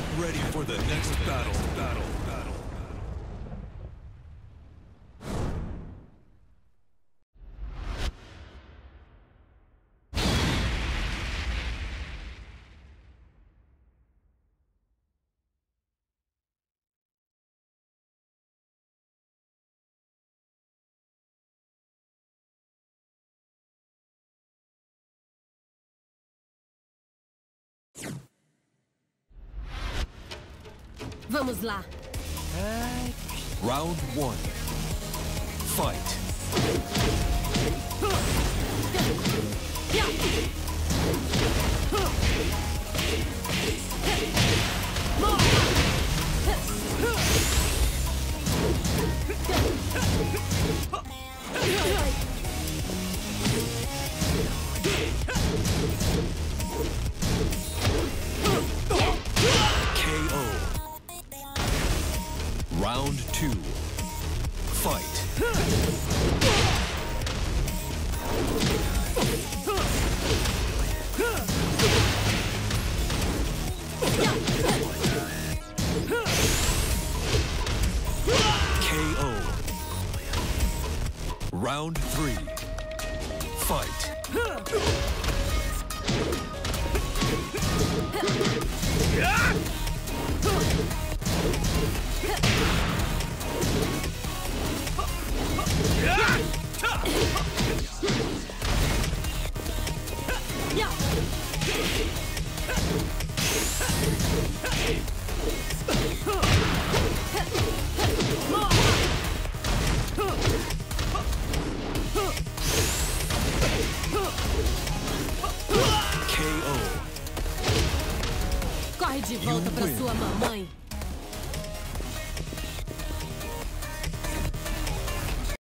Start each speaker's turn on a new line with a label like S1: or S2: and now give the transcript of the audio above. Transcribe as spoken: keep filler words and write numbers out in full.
S1: Get ready for the next battle. Battle. Battle.
S2: Vamos lá.
S1: Round one. Fight. Round two. Fight. K O. Round three. Fight.
S2: Corre de volta pra sua mamãe.